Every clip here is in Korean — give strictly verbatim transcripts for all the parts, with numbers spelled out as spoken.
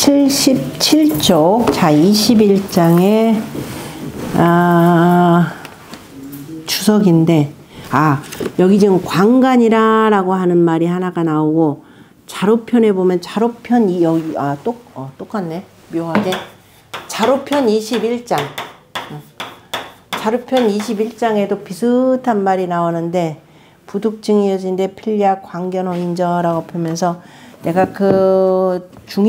칠십칠 쪽, 자, 이십일 장의, 아, 주석인데, 아, 여기 지금 광간이라 라고 하는 말이 하나가 나오고, 자로편에 보면 자로편, 이, 여기, 아, 똑, 어, 똑같네. 묘하게. 자로편 이십일 장. 자로편 이십일 장에도 비슷한 말이 나오는데, 부득증이어진데 필야 광견호인저라고 보면서 내가 그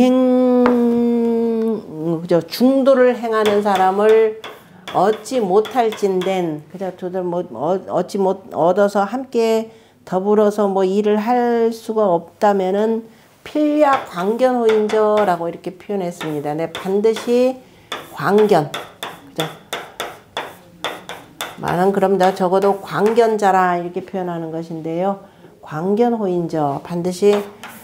중행, 그죠, 중도를 행하는 사람을 얻지 못할진된, 그죠, 두들 뭐 얻지 못 얻어서 함께 더불어서 뭐 일을 할 수가 없다면은 필야 광견호인저라고 이렇게 표현했습니다. 네, 반드시 광견, 그죠. 많은 그럼 나 적어도 광견자라 이렇게 표현하는 것인데요. 광견호인저, 반드시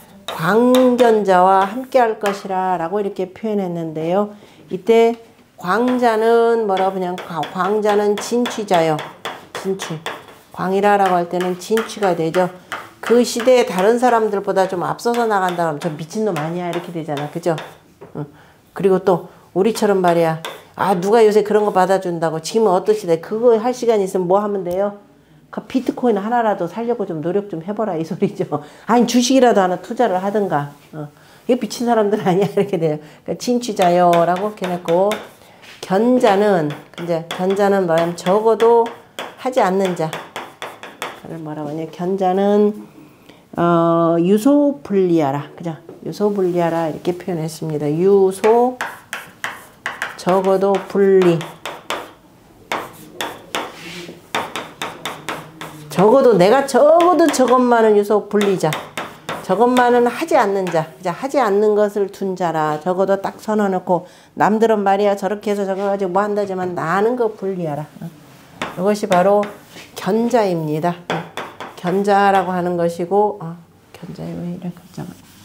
광견자와 함께 할 것이라 라고 이렇게 표현했는데요. 이때 광자는 뭐라고 그냥 광자는 진취자요. 진취. 광이라라고 할 때는 진취가 되죠. 그 시대에 다른 사람들보다 좀 앞서서 나간다 그러면 저 미친놈 아니야 이렇게 되잖아. 그죠? 응. 그리고 또 우리처럼 말이야. 아, 누가 요새 그런 거 받아준다고. 지금은 어떤 시대. 그거 할 시간 있으면 뭐 하면 돼요? 그 비트코인 하나라도 살려고 좀 노력 좀 해보라 이 소리죠. 아니 주식이라도 하나 투자를 하든가. 어. 이거 미친 사람들 아니야 이렇게 돼요. 그러니까 진취자요 라고 이렇게 했고, 견자는 이제 견자는 뭐냐면 적어도 하지 않는 자. 그걸 뭐라고 하냐. 견자는 어, 유소불리하라. 그죠? 유소불리하라 이렇게 표현했습니다. 유소 적어도 분리. 적어도 내가 적어도 저것만은 유소 분리자. 저것만은 하지 않는 자. 그죠? 하지 않는 것을 둔 자라. 적어도 딱 선언해놓고 남들은 말이야 저렇게 해서 저거 가지고 뭐 한다지만 나는 거 분리하라. 이것이 바로 견자입니다. 견자라고 하는 것이고, 어, 견자에 왜 이런 글자가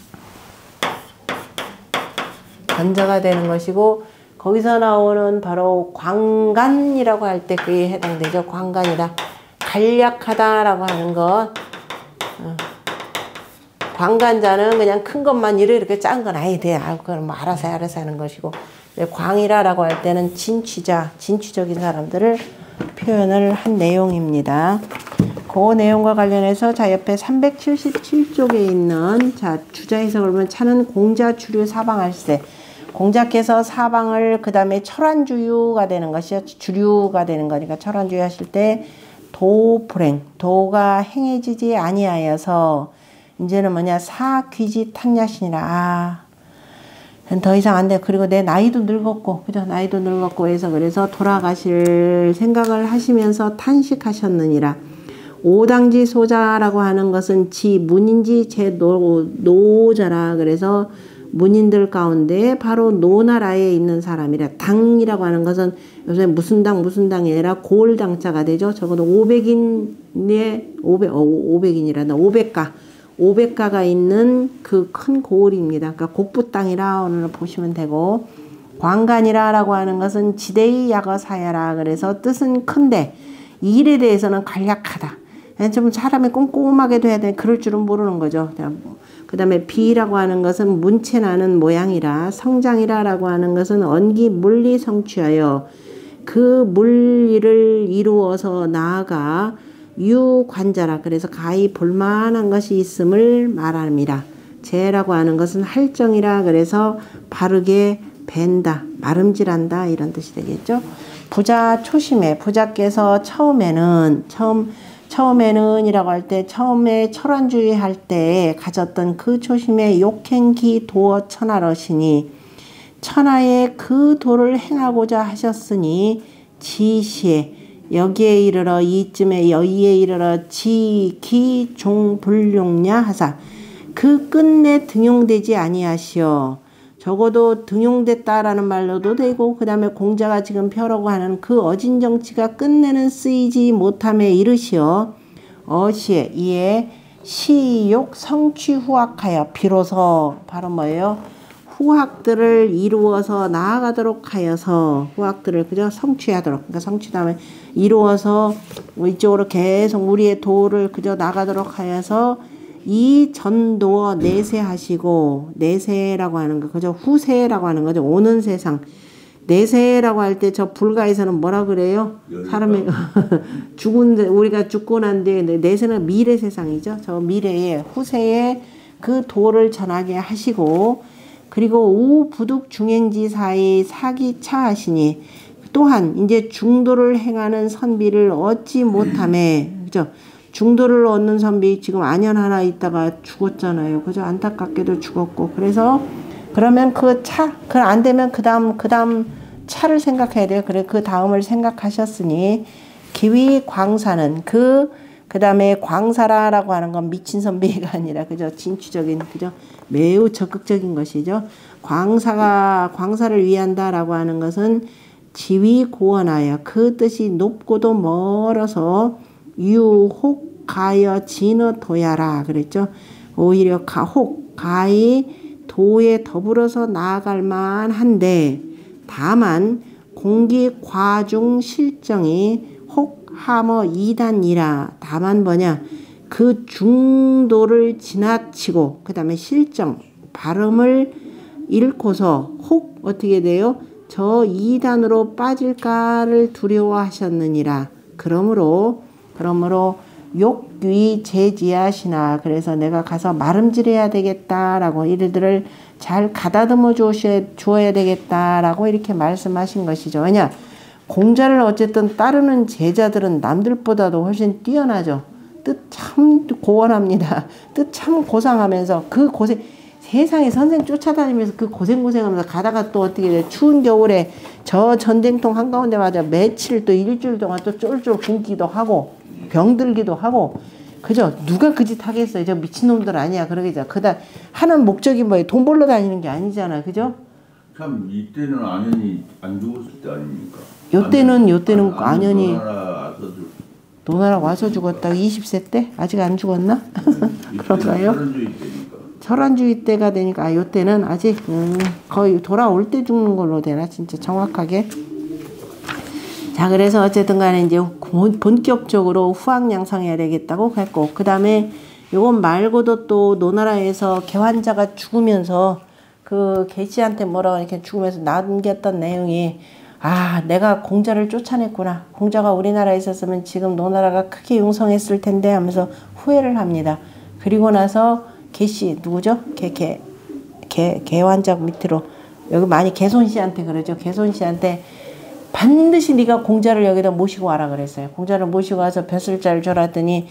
견자가 되는 것이고, 거기서 나오는 바로 광간이라고 할 때 그에 해당되죠. 광간이다. 간략하다라고 하는 것. 어. 광간자는 그냥 큰 것만 이래 이렇게 작은 건 아예 돼. 아, 그건 뭐 알아서 알아서 하는 것이고. 광이라라고 할 때는 진취자, 진취적인 사람들을 표현을 한 내용입니다. 그 내용과 관련해서 자 옆에 삼백칠십칠 쪽에 있는 자 주자 해석을 보면 차는 공자 주류 사방할세. 공자께서 사방을 그 다음에 철환주유가 되는 것이요. 주류가 되는 거니까 철환주유 하실 때 도불행, 도가 행해지지 아니하여서 이제는 뭐냐 사귀지 탕야신이라. 아, 더 이상 안 돼. 그리고 내 나이도 늙었고, 그죠? 나이도 늙었고 해서 그래서 돌아가실 생각을 하시면서 탄식하셨느니라. 오당지 소자라고 하는 것은 지 문인지 제 노, 노자라. 그래서 문인들 가운데 바로 노나라에 있는 사람이라. 당이라고 하는 것은 요새 무슨 당 무슨 당이 아니라 고을당자가 되죠. 적어도 오백인의 오백, 어, 오백인이란다. 오백가. 오백가가 있는 그 큰 고을입니다. 그러니까 곡부 땅이라 오늘 보시면 되고, 광간이라 라고 하는 것은 지대의 야거사야라. 그래서 뜻은 큰데 일에 대해서는 간략하다. 좀 사람이 꼼꼼하게 돼야 돼. 그럴 줄은 모르는 거죠. 그 다음에 비라고 하는 것은 문체나는 모양이라. 성장이라 라고 하는 것은 언기 물리 성취하여 그 물리를 이루어서 나아가 유관자라. 그래서 가히 볼만한 것이 있음을 말합니다. 재라고 하는 것은 할정이라. 그래서 바르게 벤다, 마름질한다 이런 뜻이 되겠죠. 부자 초심에, 부자께서 처음에는 처음 처음에는 이라고 할 때 처음에 철환주의 할 때 가졌던 그 초심에 욕행기 도어 천하러시니 천하에 그 도를 행하고자 하셨으니 지시에 여기에 이르러 이쯤에 여기에 이르러 지기 종불용냐 하사 그 끝내 등용되지 아니하시오. 적어도 등용됐다라는 말로도 되고, 그 다음에 공자가 지금 펴라고 하는 그 어진 정치가 끝내는 쓰이지 못함에 이르시어 어시에 이에 시욕 성취 후학하여 비로소 바로 뭐예요? 후학들을 이루어서 나아가도록 하여서 후학들을 그저 성취하도록, 그러니까 성취 다음에 이루어서 이쪽으로 계속 우리의 도를 그저 나가도록 하여서 이 전도어 내세하시고, 내세라고 하는 거, 그죠? 후세라고 하는 거죠. 오는 세상. 내세라고 할 때 저 불가에서는 뭐라 그래요? 사람이 죽은, 우리가 죽고 난 뒤에 내세는 미래 세상이죠. 저 미래에, 후세에 그 도를 전하게 하시고, 그리고 우부득 중행지 사이 사기차 하시니, 또한 이제 중도를 행하는 선비를 얻지 못함에, 그죠? 중도를 얻는 선비 지금 안연 하나 있다가 죽었잖아요. 그죠? 안타깝게도 죽었고. 그래서 그러면 그 차, 그 안 되면 그 다음, 그 다음 차를 생각해야 돼요. 그래, 그 다음을 생각하셨으니, 기위 광사는 그, 그 다음에 광사라라고 하는 건 미친 선비가 아니라, 그죠? 진취적인, 그죠? 매우 적극적인 것이죠. 광사가, 광사를 위한다라고 하는 것은 지위 고원하여 그 뜻이 높고도 멀어서 유혹가여 진어 도야라 그랬죠. 오히려 가혹, 가히 도에 더불어서 나아갈 만한데, 다만 공기 과중 실정이 혹하머 이단이라. 다만 뭐냐, 그 중도를 지나치고 그 다음에 실정, 발음을 잃고서 혹 어떻게 돼요? 저 이단으로 빠질까를 두려워하셨느니라. 그러므로 그러므로 욕귀 제지하시나. 그래서 내가 가서 말음질해야 되겠다라고, 이들을 잘 가다듬어 주어야 되겠다라고 이렇게 말씀하신 것이죠. 왜냐, 공자를 어쨌든 따르는 제자들은 남들보다도 훨씬 뛰어나죠. 뜻 참 고원합니다. 뜻 참 고상하면서 그 고생, 세상에 선생 쫓아다니면서 그 고생고생하면서 가다가 또 어떻게 돼, 추운 겨울에 저 전쟁통 한가운데 맞아 며칠 또 일주일 동안 또 쫄쫄 굶기도 하고 병들기도 하고, 그죠? 누가 그 짓 하겠어요? 저 미친놈들 아니야. 그러겠죠. 그다 하는 목적이 뭐예요? 돈 벌러 다니는 게 아니잖아. 그죠? 참 이때는 안연이 안 죽었을 때 아닙니까? 요때는 요때는 안, 안연이 노나라 노나라 와서 죽었다. 이십 세 때? 아직 안 죽었나? 그런가요? 철원주의 때니까. 철원주의 때가 되니까, 아, 요때는 아직 음, 거의 돌아올 때 죽는 걸로 되나? 진짜 정확하게. 자, 그래서 어쨌든 간에 이제 본격적으로 후학양성해야 되겠다고 했고, 그 다음에 요건 말고도 또 노나라에서 개환자가 죽으면서 그 계시한테 뭐라고 이렇게 죽으면서 남겼던 내용이, 아, 내가 공자를 쫓아냈구나. 공자가 우리나라에 있었으면 지금 노나라가 크게 융성했을 텐데 하면서 후회를 합니다. 그리고 나서 계시, 누구죠? 개, 개, 개, 개환자 밑으로, 여기 많이 개손씨한테 그러죠. 개손씨한테 반드시 네가 공자를 여기다 모시고 와라 그랬어요. 공자를 모시고 와서 벼슬자를 줘라더니,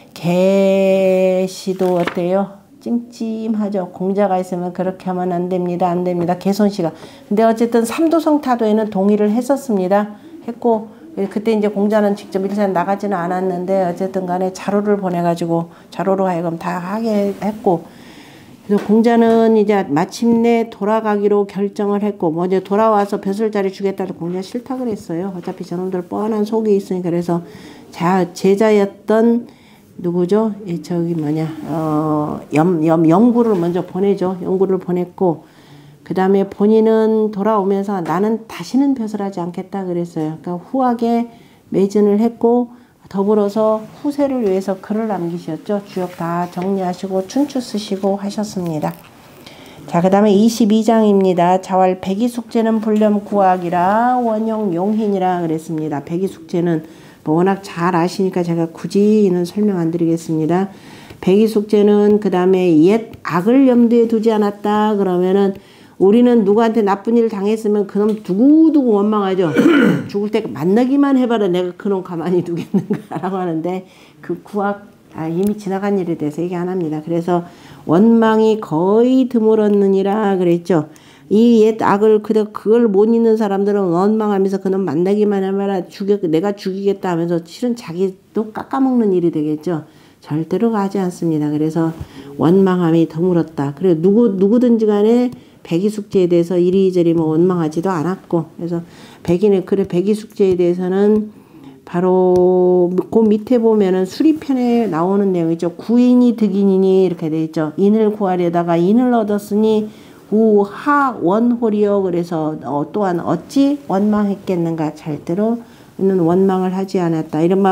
개시도 어때요? 찜찜하죠. 공자가 있으면 그렇게 하면 안 됩니다. 안 됩니다. 개손씨가. 근데 어쨌든 삼도성 타도에는 동의를 했었습니다. 했고, 그때 이제 공자는 직접 일산 나가지는 않았는데, 어쨌든 간에 자료를 보내가지고, 자료로 하여금 다 하게 했고, 그래서 공자는 이제 마침내 돌아가기로 결정을 했고, 뭐 이제 돌아와서 벼슬자리 주겠다고 공자 싫다 그랬어요. 어차피 저놈들 뻔한 속이 있으니까. 그래서 자, 제자였던 누구죠? 예, 저기 뭐냐, 어, 염, 염, 영구를 먼저 보내죠. 영구를 보냈고, 그 다음에 본인은 돌아오면서 나는 다시는 벼슬하지 않겠다 그랬어요. 그러니까 후하게 매진을 했고, 더불어서 후세를 위해서 글을 남기셨죠. 주역 다 정리하시고 춘추 쓰시고 하셨습니다. 자, 그 다음에 이십이 장입니다. 자왈 백이숙제는 불렴 구학이라 원용 용hin이라 그랬습니다. 백이숙제는 뭐 워낙 잘 아시니까 제가 굳이는 설명 안 드리겠습니다. 백이숙제는 그 다음에 옛 악을 염두에 두지 않았다 그러면은, 우리는 누구한테 나쁜 일을 당했으면 그놈 두고두고 원망하죠. 죽을 때 만나기만 해봐라 내가 그놈 가만히 두겠는가라고 하는데, 그 구악, 아, 이미 지나간 일에 대해서 얘기 안 합니다. 그래서 원망이 거의 드물었느니라 그랬죠. 이 옛 악을, 그걸 못 잊는 사람들은 원망하면서 그놈 만나기만 해봐라, 죽여, 내가 죽이겠다 하면서 실은 자기도 깎아먹는 일이 되겠죠. 절대로 가지 않습니다. 그래서 원망함이 드물었다. 그래, 누구, 누구든지 간에 백이숙제에 대해서 이리저리 뭐 원망하지도 않았고, 그래서 백인의 그래 백이숙제에 대해서는 바로 그 밑에 보면은 수리편에 나오는 내용이죠. 구인이 득인이니 이렇게 돼 있죠. 인을 구하려다가 인을 얻었으니 우하원홀이요. 그래서 어, 또한 어찌 원망했겠는가. 절대로는 원망을 하지 않았다. 이른바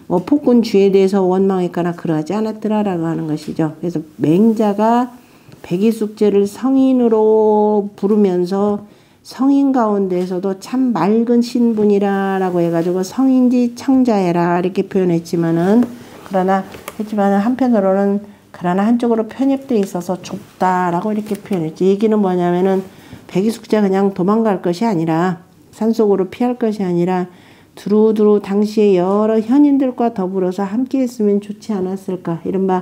뭐 폭군주에 대해서 원망했거나 그러하지 않았더라라고 하는 것이죠. 그래서 맹자가 백이숙제를 성인으로 부르면서 성인 가운데에서도 참 맑은 신분이라라고 해가지고 성인지 청자해라 이렇게 표현했지만은 그러나 했지만은 한편으로는 그러나 한쪽으로 편협되어 있어서 좁다라고 이렇게 표현했지. 얘기는 뭐냐면은 백이숙제 그냥 도망갈 것이 아니라 산속으로 피할 것이 아니라 두루두루 당시에 여러 현인들과 더불어서 함께 했으면 좋지 않았을까. 이른바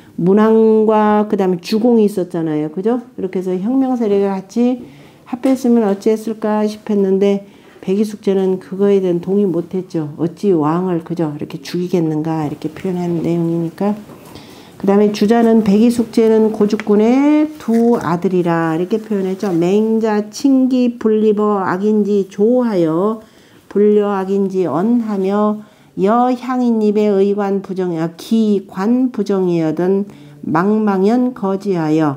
문왕과 그 다음에 주공이 있었잖아요. 그죠? 이렇게 해서 혁명 세력을 같이 합했으면 어찌했을까 싶었는데 백이숙제는 그거에 대한 동의 못했죠. 어찌 왕을 그죠? 이렇게 죽이겠는가 이렇게 표현하는 내용이니까. 그 다음에 주자는 백이숙제는 고죽군의 두 아들이라 이렇게 표현했죠. 맹자 친기 분리버 악인지 조하여 불려 악인지 언하며 여향인입의 의관 부정이 기관 부정이여든 망망연 거지하여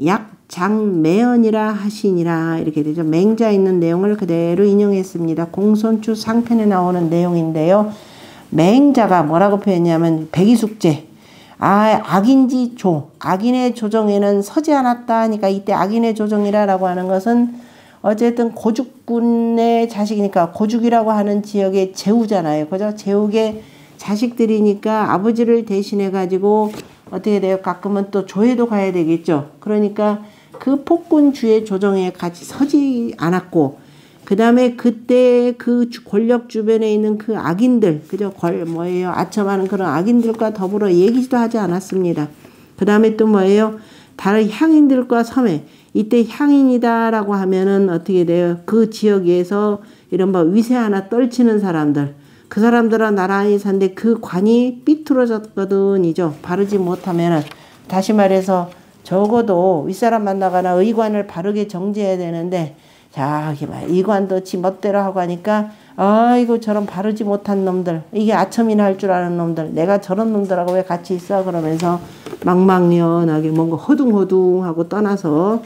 약장매언이라 하시니라 이렇게 되죠. 맹자 있는 내용을 그대로 인용했습니다. 공손추 상편에 나오는 내용인데요. 맹자가 뭐라고 표현했냐면 백이숙제 아 악인지 조 악인의 조정에는 서지 않았다 하니까 이때 악인의 조정이라고 하는 것은 어쨌든 고죽군의 자식이니까 고죽이라고 하는 지역의 제후잖아요. 그죠? 제후의 자식들이니까 아버지를 대신해 가지고 어떻게 돼요? 가끔은 또 조회도 가야 되겠죠. 그러니까 그 폭군주의 조정에 같이 서지 않았고 그 다음에 그때 그 권력 주변에 있는 그 악인들 그죠? 걸 뭐예요? 아첨하는 그런 악인들과 더불어 얘기도 하지 않았습니다. 그 다음에 또 뭐예요? 다른 향인들과 섬에 이때 향인이다라고 하면은 어떻게 돼요? 그 지역에서 이른바 위세 하나 떨치는 사람들. 그 사람들은 나란히 사는데 그 관이 삐뚤어졌거든이죠. 바르지 못하면은 다시 말해서 적어도 윗사람 만나거나 의관을 바르게 정지해야 되는데 자, 이 관도 지 멋대로 하고 하니까 아이고 저런 바르지 못한 놈들 이게 아첨이나 할 줄 아는 놈들 내가 저런 놈들하고 왜 같이 있어 그러면서 망망연하게 뭔가 허둥허둥하고 떠나서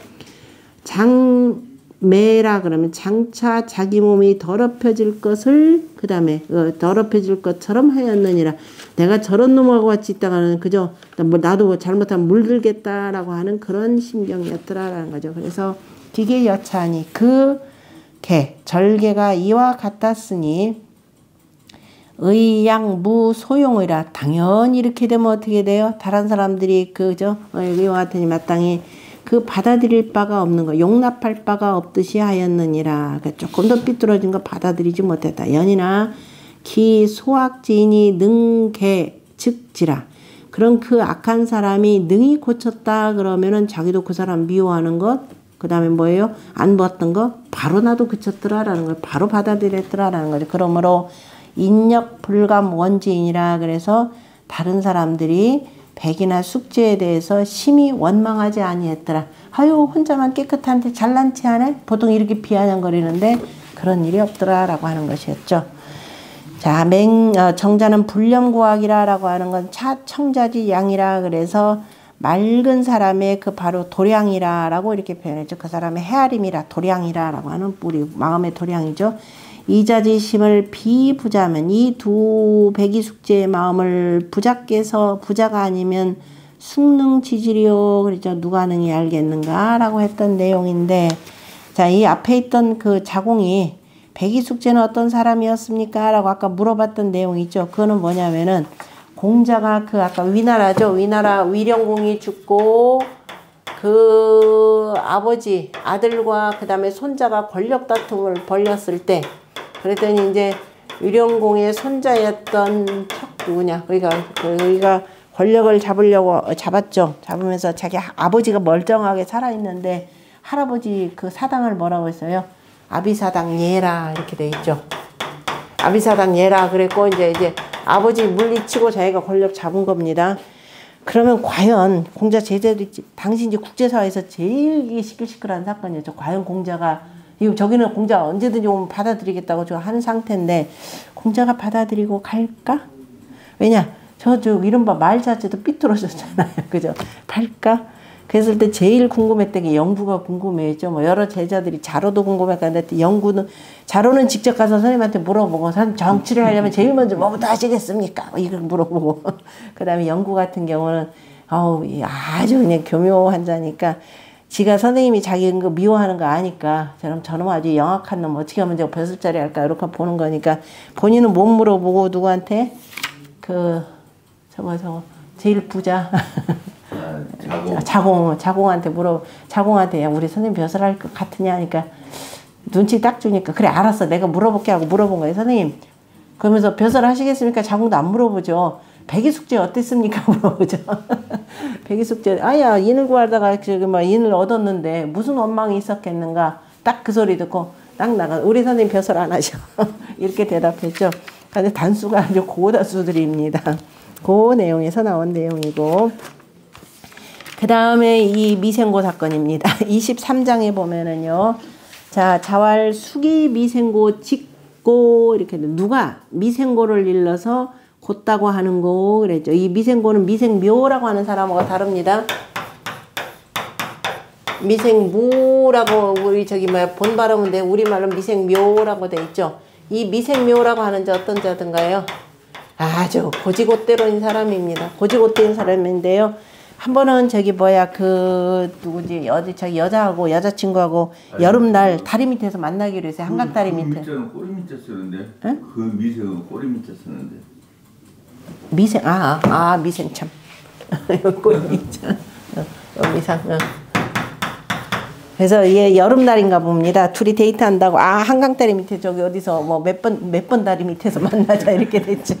장매라 그러면 장차 자기 몸이 더럽혀질 것을 그 다음에 어, 더럽혀질 것처럼 하였느니라. 내가 저런 놈하고 같이 있다가는 그저 뭐 나도 잘못하면 물들겠다라고 하는 그런 심경이었더라라는 거죠. 그래서 기계 여차하니 그 개 절개가 이와 같았으니 의양무 소용이라. 당연히 이렇게 되면 어떻게 돼요? 다른 사람들이 그저 이와 같으니 마땅히 그 받아들일 바가 없는 거, 용납할 바가 없듯이 하였느니라. 조금 더 삐뚤어진 거 받아들이지 못했다. 연이나 기 소악지인이 능개 즉지라. 그런 그 악한 사람이 능히 고쳤다 그러면은 자기도 그 사람 미워하는 것, 그 다음에 뭐예요? 안 봤던 거 바로 나도 그쳤더라라는 걸 바로 받아들였더라라는 거죠. 그러므로 인력 불감 원지인이라. 그래서 다른 사람들이 백이나 숙제에 대해서 심히 원망하지 아니했더라. 아유 혼자만 깨끗한데 잘난 체 하네? 보통 이렇게 비아냥거리는데 그런 일이 없더라라고 하는 것이었죠. 자, 맹, 어, 정자는 불렴구악이라 라고 하는 건 차청자지 양이라. 그래서 맑은 사람의 그 바로 도량이라 라고 이렇게 표현했죠. 그 사람의 헤아림이라 도량이라 라고 하는 우리 마음의 도량이죠. 이자지심을 비부자면 이 두 백이숙제의 마음을 부자께서 부자가 아니면 숙능지질이요. 그렇죠. 누가 능히 알겠는가 라고 했던 내용인데 자, 이 앞에 있던 그 자공이 백이숙제는 어떤 사람이었습니까? 라고 아까 물어봤던 내용이 있죠. 그거는 뭐냐면은 공자가 그 아까 위나라죠. 위나라 위령공이 죽고 그 아버지 아들과 그 다음에 손자가 권력 다툼을 벌였을 때 그랬더니 이제 위령공의 손자였던 척 누구냐 그러니까 그가 권력을 잡으려고 잡았죠. 잡으면서 자기 아버지가 멀쩡하게 살아있는데 할아버지 그 사당을 뭐라고 했어요? 아비사당 예라 이렇게 돼 있죠. 아비사당 예라 그랬고 이제 이제 아버지 물리치고 자기가 권력 잡은 겁니다. 그러면 과연 공자 제자들이 당시 이제 국제사회에서 제일 시끌시끌한 사건이었죠. 과연 공자가 이거 저기는 공자 언제든지 오면 받아들이겠다고 저 하는 상태인데 공자가 받아들이고 갈까? 왜냐 저 저 이른바 말 자체도 삐뚤어졌잖아요. 그죠? 갈까? 그랬을 때 제일 궁금했던 게 영구가 궁금했죠. 뭐 여러 제자들이 자로도 궁금했는데 영구는 자로는 직접 가서 선생님한테 물어보고 선생님 정치를 하려면 제일 먼저 뭐부터 하시겠습니까? 뭐 이걸 물어보고 그 다음에 영구 같은 경우는 어우 아주 그냥 교묘한 자니까 지가 선생님이 자기 거 미워하는 거 아니까 저놈 저놈 아주 영악한 놈 어떻게 하면 제가 벼슬자리 할까 이렇게 보는 거니까 본인은 못 물어보고 누구한테 그 저거 저거 제일 부자 아, 자공. 자공 자공한테 물어 자공한테 야 우리 선생님 벼슬 할 것 같으냐 하니까 눈치 딱 주니까 그래 알았어 내가 물어볼게 하고 물어본 거예요. 선생님 그러면서 벼슬 하시겠습니까? 자공도 안 물어보죠. 백이숙제 어땠습니까? 물어보죠. 백이숙제 아야 인을 구하다가 저기 뭐 인을 얻었는데 무슨 원망이 있었겠는가 딱 그 소리 듣고 딱 나가 우리 선생님 벼슬 안 하셔. 이렇게 대답했죠. 근데 단수가 아주 고단수들입니다. 그 내용에서 나온 내용이고 그 다음에 이 미생고 사건입니다. 이십삼 장에 보면은요. 자 자왈 수기 미생고 짓고 이렇게 누가 미생고를 일러서 곧다고 하는 거 그랬죠. 이 미생고는 미생묘라고 하는 사람하고 다릅니다. 미생무라고 우리 저기 뭐야 본 발음인데 우리말로 미생묘라고 돼 있죠. 이 미생묘라고 하는 자 어떤 자든가요? 아주 고지고대로인 사람입니다. 고지고대인 사람인데요. 한 번은 저기 뭐야 그 누구지 어디 저기 여자하고 여자친구하고 아니, 여름날 다리 밑에서 만나기로 했어요. 그, 한강 다리 그 밑에. 밑에는 꼬리 밑에 쓰는데. 응? 그 미생은 꼬리 밑에 쓰는데. 미생 아아 아, 미생 참. 꼬리 밑에. 어, 미상. 어. 그래서 얘 여름날인가 봅니다. 둘이 데이트한다고 아 한강 다리 밑에 저기 어디서 뭐 몇 번 몇 번 다리 밑에서 만나자 이렇게 됐죠.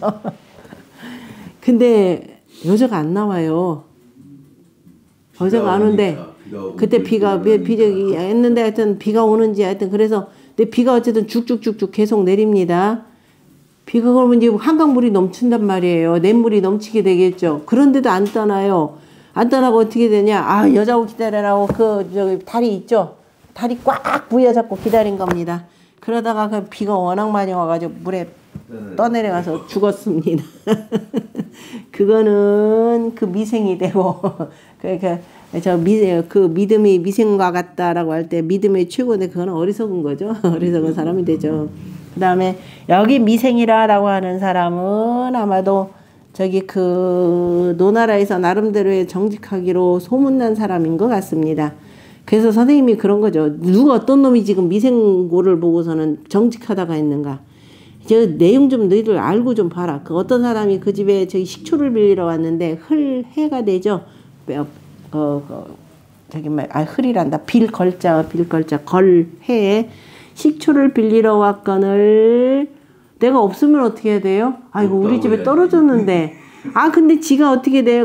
근데 여자가 안 나와요. 여자가 안 오는데 그때 비가 비저기 했는데 하여튼 비가 오는지 하여튼 그래서 근데 비가 어쨌든 쭉쭉쭉쭉 계속 내립니다. 비가 그러면 이제 한강물이 넘친단 말이에요. 냇물이 넘치게 되겠죠. 그런데도 안 떠나요. 안 떠나고 어떻게 되냐? 아 여자고 기다리라고 그 저기 다리 있죠. 다리 꽉 부여잡고 기다린 겁니다. 그러다가 그 비가 워낙 많이 와가지고 물에 떠내려가서 죽었습니다. 그거는 그 미생이 되고 그러니까 저 미, 그 믿음이 미생과 같다라고 할 때 믿음의 최고인데 그거는 어리석은 거죠. 어리석은 사람이 되죠. 그 다음에 여기 미생이라라고 하는 사람은 아마도 저기 그 노나라에서 나름대로의 정직하기로 소문난 사람인 것 같습니다. 그래서 선생님이 그런 거죠. 누가 어떤 놈이 지금 미생고를 보고서는 정직하다가 있는가. 저 내용 좀 너희들 알고 좀 봐라. 그 어떤 사람이 그 집에 저기 식초를 빌리러 왔는데 흘 해가 되죠. 어, 어 저기 뭐 아 흘이란다. 빌 걸자 빌 걸자 걸 해에 식초를 빌리러 왔거늘 내가 없으면 어떻게 해야 돼요? 아이고 우리 집에 떨어졌는데 아 근데 지가 어떻게 돼요?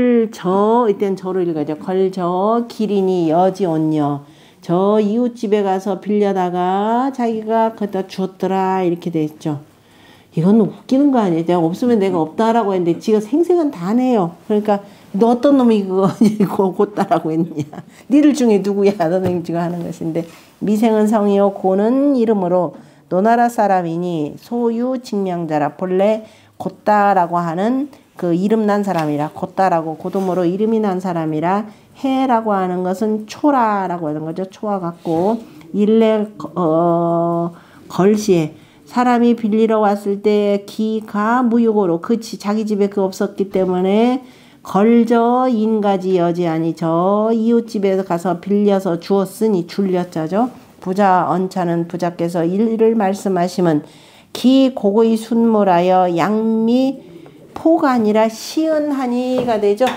걸저 이때는 저를 읽어야죠. 걸저 기린이 여지 온녀 저 이웃집에 가서 빌려다가 자기가 거기다 주었더라 이렇게 돼 있죠. 이건 웃기는 거 아니에요? 내가 없으면 내가 없다라고 했는데 지가 생생은 다 내요. 그러니까 너 어떤 놈이 그거 곧다라고 했느냐. 니들 중에 누구야? 선생님 지금 하는 것인데 미생은 성이요 고는 이름으로 노나라 사람이니 소유 직명자라 본래 곧다라고 하는 그 이름 난 사람이라 곧다라고 고도모로 이름이 난 사람이라 해라고 하는 것은 초라라고 하는 거죠. 초와 같고 일례 어, 걸시에 사람이 빌리러 왔을 때 기가 무유고로 그 자기 집에 그 없었기 때문에 걸저 인가지 여지아니 저 이웃집에서 가서 빌려서 주었으니 줄렸자죠. 부자 언차는 부자께서 일을 말씀하시면 기 고고이 순물하여 양미 포가 아니라 시은하니가 되죠.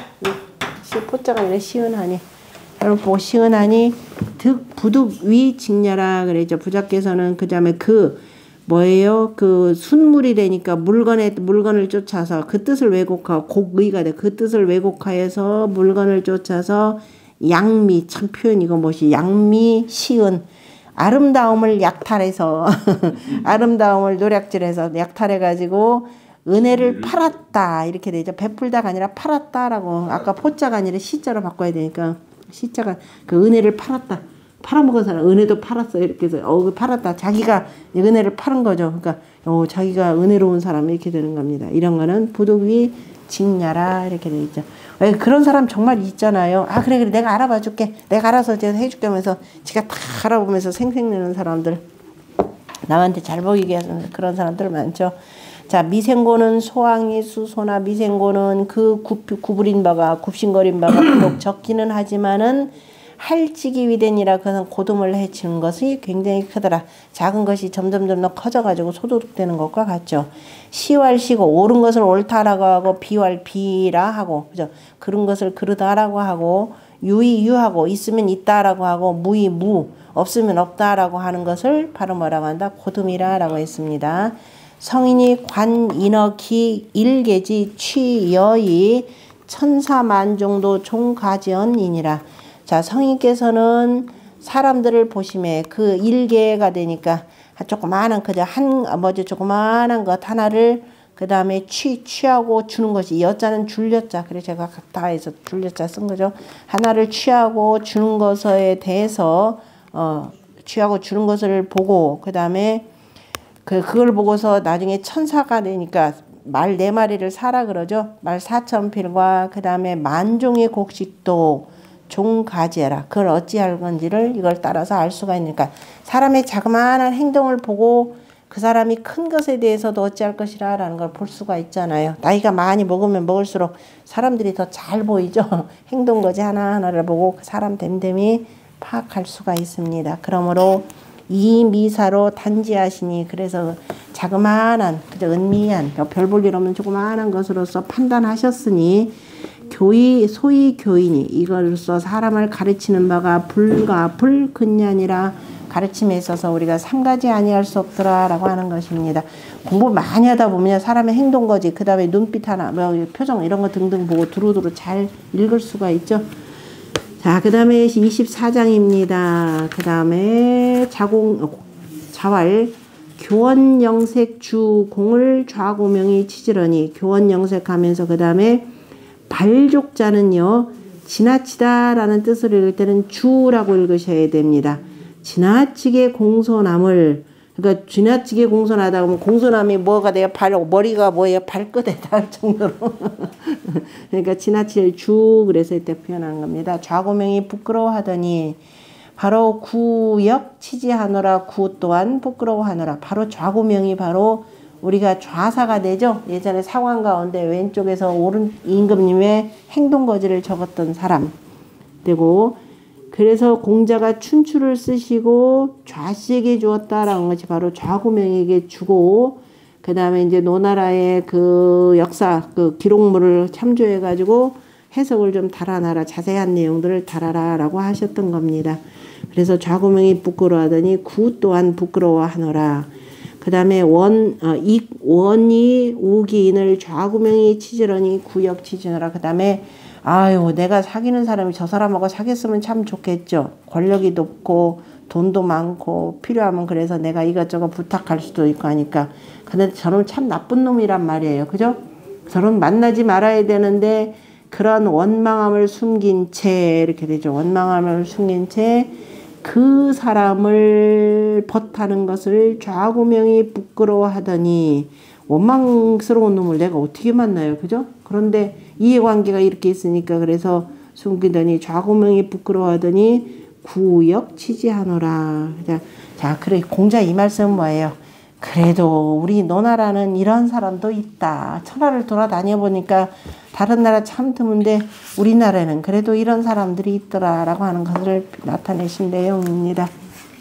시 포자가 아니라 시은하니. 여러분 보고 시은하니 득 부득 위 직녀라 그랬죠. 부자께서는 그 다음에 그 뭐예요? 그 순물이 되니까 물건에 물건을 쫓아서 그 뜻을 왜곡하고 곡의가 돼. 그 뜻을 왜곡하여서 물건을 쫓아서 양미 참 표현 이거 뭐지? 양미 시은 아름다움을 약탈해서 아름다움을 노략질해서 약탈해가지고 은혜를 팔았다 이렇게 되죠. 베풀다가 아니라 팔았다라고 아까 포자가 아니라 시자로 바꿔야 되니까 시자가 그 은혜를 팔았다. 팔아먹은 사람 은혜도 팔았어 이렇게 해서 어 팔았다. 자기가 은혜를 파는 거죠. 그러니까 어 자기가 은혜로운 사람 이렇게 되는 겁니다. 이런 거는 부득이 직냐라 이렇게 돼 있죠. 왜 그런 사람 정말 있잖아요. 아 그래 그래 내가 알아봐 줄게. 내가 알아서 제가 해줄게 하면서 지가 다 알아보면서 생색내는 사람들. 남한테 잘 보이게 하는 그런 사람들 많죠. 자, 미생고는 소왕이 수소나 미생고는 그 구, 구부린 바가 굽신거린 바가 비록 적기는 하지만은 할지기 위대니라 그것은 고둠을 해치는 것이 굉장히 크더라. 작은 것이 점점점 더 커져가지고 소도둑되는 것과 같죠. 시왈시고 옳은 것을 옳다라고 하고 비왈 비라 하고 그죠. 그런 것을 그르다라고 하고 유이 유하고 있으면 있다라고 하고 무이 무 없으면 없다라고 하는 것을 바로 뭐라고 한다? 고둠이라라고 했습니다. 성인이 관 인어 기 일계지 취여이 천사만종도 종가지언이니라. 자, 성인께서는 사람들을 보심에 그 일계가 되니까 조그마한 그저 한 뭐지 조그마한 것 하나를 그 다음에 취 취하고 주는 것이 여자는 줄여자 그래 제가 다 해서 줄여자 쓴 거죠. 하나를 취하고 주는 것에 대해서 어 취하고 주는 것을 보고 그 다음에 그 그걸 보고서 나중에 천사가 되니까 말 네 마리를 사라 그러죠. 말 사천 필과 그 다음에 만종의 곡식도 종가지해라. 그걸 어찌할 건지를 이걸 따라서 알 수가 있으니까 사람의 자그마한 행동을 보고 그 사람이 큰 것에 대해서도 어찌할 것이라 라는 걸 볼 수가 있잖아요. 나이가 많이 먹으면 먹을수록 사람들이 더 잘 보이죠. 행동거지 하나하나를 보고 그 사람 됨됨이 파악할 수가 있습니다. 그러므로 이 미사로 단지하시니 그래서 자그마한 그저 은미한 별 볼 일 없는 조그마한 것으로서 판단하셨으니 교의 소위 교인이 이것으로서 사람을 가르치는 바가 불가 불근년이라 가르침에 있어서 우리가 삼가지 아니할 수 없더라라고 하는 것입니다. 공부 많이 하다 보면 사람의 행동거지 그 다음에 눈빛 하나 뭐 표정 이런 거 등등 보고 두루두루 잘 읽을 수가 있죠. 자, 그 다음에 이십사 장입니다. 그 다음에 자공 자왈 교원영색 주공을 좌고명이 치지러니 교원영색하면서 그 다음에 발족자는요 지나치다라는 뜻을 읽을 때는 주라고 읽으셔야 됩니다. 지나치게 공손함을 그러니까 지나치게 공손하다 보면 공손함이 뭐가 돼요? 발 머리가 뭐예요? 발끝에 닿을 정도로 그러니까 지나칠 주 그래서 이때 표현한 겁니다. 좌고명이 부끄러워하더니 바로 구역 치지하노라 구 또한 부끄러워하노라. 바로 좌고명이 바로 우리가 좌사가 되죠. 예전에 상황 가운데 왼쪽에서 오른 임금님의 행동거지를 적었던 사람 되고 그래서 공자가 춘추를 쓰시고 좌씨에게 주었다라는 것이 바로 좌고명에게 주고 그 다음에 이제 노나라의 그 역사 그 기록물을 참조해 가지고 해석을 좀 달아놔라 자세한 내용들을 달아라라고 하셨던 겁니다. 그래서 좌고명이 부끄러워하더니 구 또한 부끄러워하노라. 그 다음에 원, 어, 이, 원이 우기인을 좌구명이 치지러니 구역 치지너라. 그 다음에 아유 내가 사귀는 사람이 저 사람하고 사귀었으면 참 좋겠죠. 권력이 높고 돈도 많고 필요하면 그래서 내가 이것저것 부탁할 수도 있고 하니까 근데 저는 참 나쁜 놈이란 말이에요. 그죠? 저는 만나지 말아야 되는데 그런 원망함을 숨긴 채 이렇게 되죠. 원망함을 숨긴 채 그 사람을 벗하는 것을 좌고명이 부끄러워하더니 원망스러운 놈을 내가 어떻게 만나요. 그죠? 그런데 이해관계가 이렇게 있으니까 그래서 숨기더니 좌고명이 부끄러워하더니 구역 치지하노라. 자, 그래 공자 이 말씀은 뭐예요? 그래도 우리 노나라는 이런 사람도 있다. 천하를 돌아다녀 보니까 다른 나라 참 드문데 우리나라는 그래도 이런 사람들이 있더라라고 하는 것을 나타내신 내용입니다.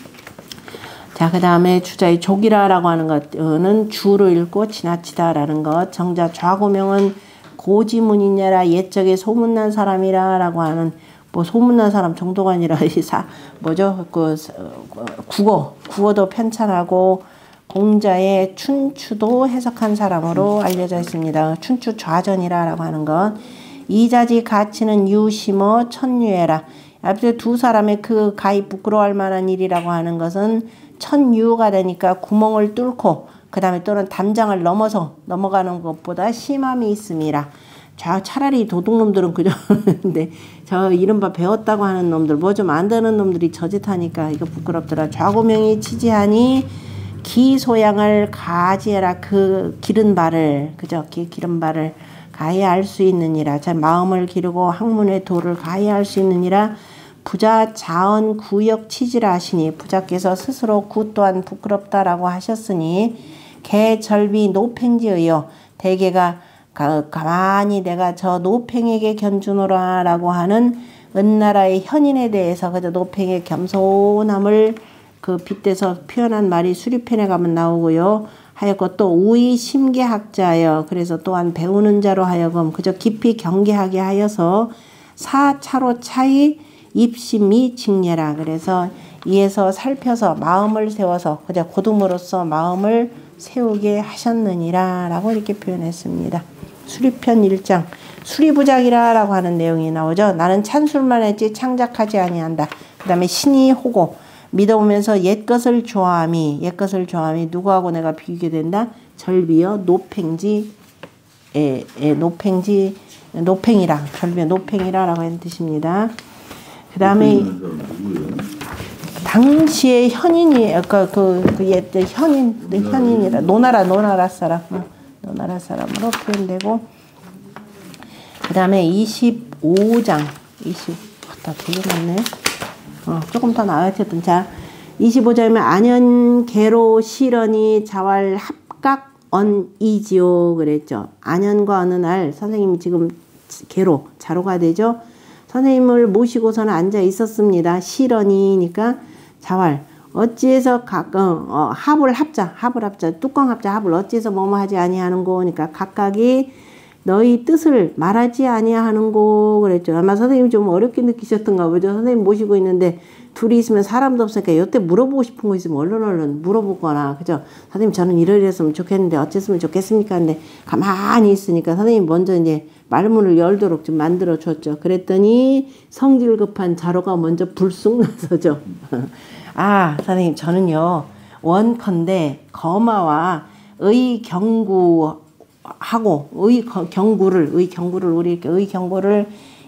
자, 그 다음에 주자의 족이라라고 하는 것은 주로 읽고 지나치다라는 것. 정자 좌고명은 고지문이냐라 옛적에 소문난 사람이라라고 하는 뭐 소문난 사람 정도가 아니라 사 뭐죠? 그 국어 국어도 편찬하고 공자의 춘추도 해석한 사람으로 알려져 있습니다. 춘추 좌전이라고 하는 것. 이자지 가치는 유심어 천유해라. 앞에 두 사람의 그 가히 부끄러워할 만한 일이라고 하는 것은 천유가 되니까 구멍을 뚫고 그 다음에 또는 담장을 넘어서 넘어가는 것보다 심함이 있음이라. 자, 차라리 도둑놈들은 그죠? 근데 저 이른바 배웠다고 하는 놈들 뭐 좀 안 되는 놈들이 저짓하니까 이거 부끄럽더라. 좌고명이 치지하니 기소양을 가지해라. 그 기른 발을 그죠? 기, 기른 발을 가히 알 수 있느니라. 자, 마음을 기르고 학문의 도를 가히 알 수 있느니라. 부자 자언 구역 치지라 하시니 부자께서 스스로 구 또한 부끄럽다라고 하셨으니 개 절비 노팽지의여 대개가 가, 가만히 내가 저 노팽에게 견주노라 라고 하는 은나라의 현인에 대해서 그저 노팽의 겸손함을 그 빗대서 표현한 말이 수리편에 가면 나오고요. 하였고 또 우의 심계학자여 그래서 또한 배우는 자로 하여금 그저 깊이 경계하게 하여서 사차로 차이 입심이 직례라. 그래서 이에서 살펴서 마음을 세워서 그저 고등으로서 마음을 세우게 하셨느니라 라고 이렇게 표현했습니다. 수리편 일 장 수리부작이라 라고 하는 내용이 나오죠. 나는 찬술만 했지 창작하지 아니한다. 그 다음에 신이 호고 믿어오면서 옛것을 좋아함이 옛것을 좋아함이 누구하고 내가 비교게 된다? 절비여 노팽지 에, 에, 노팽지 노팽이라 절비여 노팽이라 라고 하는 뜻입니다. 그 다음에 당시의 현인이 아까 그, 그 옛 현인 현인이라 노나라 노나라 사람 어, 노나라 사람으로 표현되고 그 다음에 이십오 장 이십 다 되게 많네. 어, 조금 더 나아졌던 자 이십오 장이면 안연계로 실언이 자활 합각 언이지요 그랬죠. 안연과 어느 날 선생님이 지금 계로 자로가 되죠. 선생님을 모시고서는 앉아 있었습니다. 실언이니까 자활 어찌해서 각 어, 어, 합을 합자 합을 합자 뚜껑 합자 합을 어찌해서 뭐뭐 하지 아니하는 거니까 각각이 너희 뜻을 말하지 아니하는 거 그랬죠. 아마 선생님이 좀 어렵게 느끼셨던가 보죠. 선생님 모시고 있는데 둘이 있으면 사람도 없으니까 여태 물어보고 싶은 거 있으면 얼른 얼른 물어보거나 그죠. 선생님 저는 이러이랬으면 좋겠는데 어쨌으면 좋겠습니까? 근데 가만히 있으니까 선생님 먼저 이제 말문을 열도록 좀 만들어 줬죠. 그랬더니 성질 급한 자로가 먼저 불쑥 나서죠. 아 선생님 저는요 원컨대 거마와 의 경구 하고 의 경구를 의 경구를 우리 이렇게 의 경구를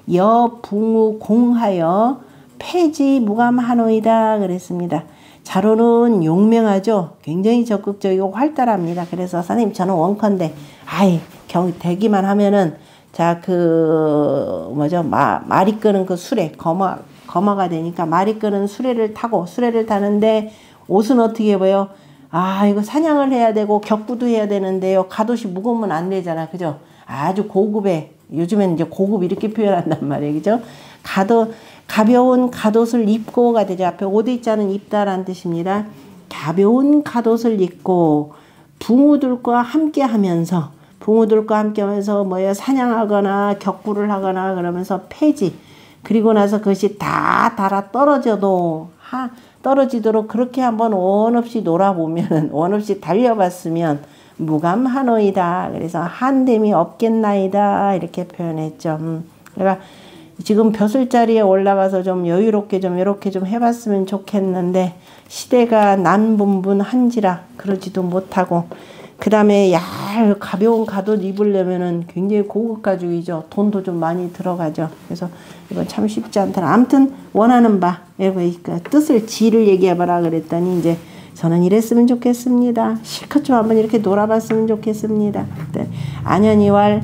여붕우 공하여 폐지 무감하노이다 그랬습니다. 자로는 용맹하죠. 굉장히 적극적이고 활달합니다. 그래서 선생님 저는 원컨대 아이 경 대기만 하면은 자 그 뭐죠 마 말이 끄는 그 수레 거마 거마가 되니까 말이 끄는 수레를 타고 수레를 타는데 옷은 어떻게 입어요? 아 이거 사냥을 해야 되고 격구도 해야 되는데요. 갓옷이 무거우면 안 되잖아. 그죠? 아주 고급의 요즘엔 이제 고급 이렇게 표현한단 말이에요. 그죠? 갓옷 가벼운 갓옷을 입고가 되죠. 앞에 옷 있자는 입다라는 뜻입니다. 가벼운 갓옷을 입고 붕우들과 함께 하면서 붕우들과 함께 하면서 뭐야 사냥하거나 격구를 하거나 그러면서 폐지 그리고 나서 그것이 다 달아 떨어져도 하 떨어지도록 그렇게 한번 원 없이 놀아보면 원 없이 달려봤으면 무감하노이다. 그래서 한됨이 없겠나이다 이렇게 표현했죠. 음. 그러니까 지금 벼슬자리에 올라가서 좀 여유롭게 좀 이렇게 좀 해봤으면 좋겠는데 시대가 난분분한지라 그러지도 못하고 그 다음에 야 가벼운 갓옷 입으려면은 굉장히 고급 가죽이죠. 돈도 좀 많이 들어가죠. 그래서 이건 참 쉽지 않다. 아무튼 원하는 바 그러니까 뜻을 지를 얘기해봐라 그랬더니 이제 저는 이랬으면 좋겠습니다. 실컷 좀 한번 이렇게 놀아봤으면 좋겠습니다. 안연이왈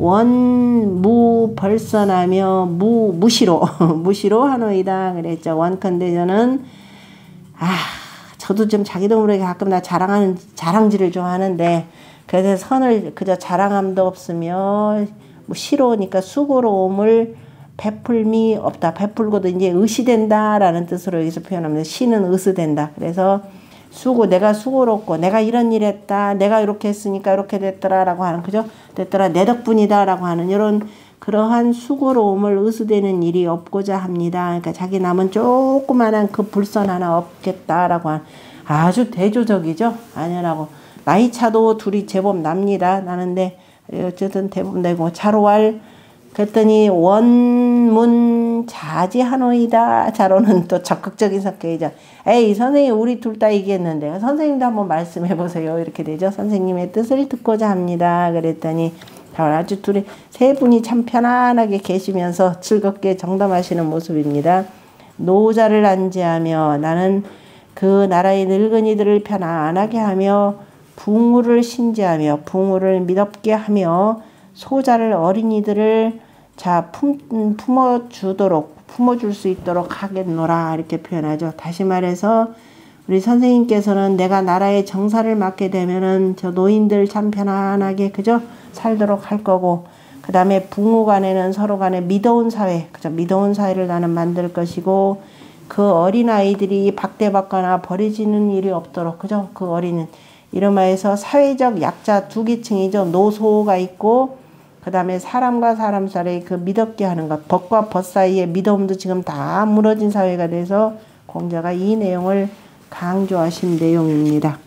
원무 벌선하며 무 무시로 무시로 하노이다 그랬죠. 원컨대 저는 아 저도 좀 자기도 모르게 가끔 나 자랑하는 자랑질을 좀 하는데 그래서 선을 그저 자랑함도 없으며 뭐 시로우니까 수고로움을 베풀미 없다. 베풀고도 이제 의시된다라는 뜻으로 여기서 표현합니다. 시는 의시된다. 그래서 수고 내가 수고롭고 내가 이런 일 했다. 내가 이렇게 했으니까 이렇게 됐더라라고 하는 그죠? 됐더라 내 덕분이다라고 하는 이런 그러한 수고로움을 의수되는 일이 없고자 합니다. 그러니까 자기 남은 조그만한 그 불선 하나 없겠다라고 하는 아주 대조적이죠. 아니라고 나이 차도 둘이 제법 납니다. 나는데 어쨌든 대법 내고 자로할 그랬더니 원문 자지하노이다. 자로는 또 적극적인 성격이죠. 에이 선생님 우리 둘 다 이겼는데 선생님도 한번 말씀해 보세요. 이렇게 되죠. 선생님의 뜻을 듣고자 합니다. 그랬더니 아주 둘이 세 분이 참 편안하게 계시면서 즐겁게 정담하시는 모습입니다. 노자를 안지하며 나는 그 나라의 늙은이들을 편안하게 하며 붕우를 신지하며 붕우를 미덥게 하며 소자를 어린이들을 자 품, 품어주도록 품어줄 수 있도록 하겠노라 이렇게 표현하죠. 다시 말해서 우리 선생님께서는 내가 나라의 정사를 맡게 되면은 저 노인들 참 편안하게 그죠 살도록 할 거고, 그 다음에 부모 간에는 서로 간에 미더운 사회, 그죠 미더운 사회를 나는 만들 것이고, 그 어린 아이들이 박대받거나 버려지는 일이 없도록 그죠 그 어린은 이름하여서 사회적 약자 두 계층이죠. 노소가 있고 그 다음에 사람과 사람 사이의 그 미덥게 하는 것, 벗과 벗 사이의 미더움도 지금 다 무너진 사회가 돼서 공자가 이 내용을 강조하신 내용입니다.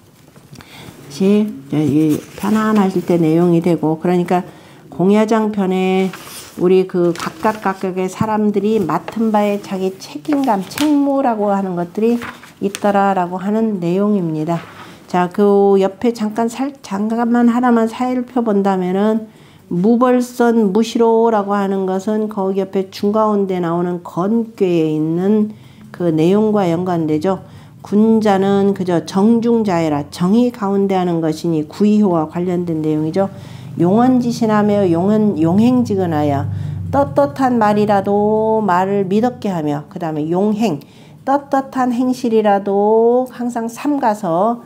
이 편안하실 때 내용이 되고, 그러니까 공야장 편에 우리 그 각각 각각의 사람들이 맡은 바에 자기 책임감, 책무라고 하는 것들이 있더라라고 하는 내용입니다. 자, 그 옆에 잠깐 살 잠깐만 하나만 살펴본다면은 무벌선 무시로라고 하는 것은 거기 옆에 중가운데 나오는 건괴에 있는 그 내용과 연관되죠. 군자는 그저 정중자애라 정의 가운데 하는 것이니 구의효와 관련된 내용이죠. 용언지신하며 용은 용행지근하여 떳떳한 말이라도 말을 미덥게 하며, 그 다음에 용행 떳떳한 행실이라도 항상 삼가서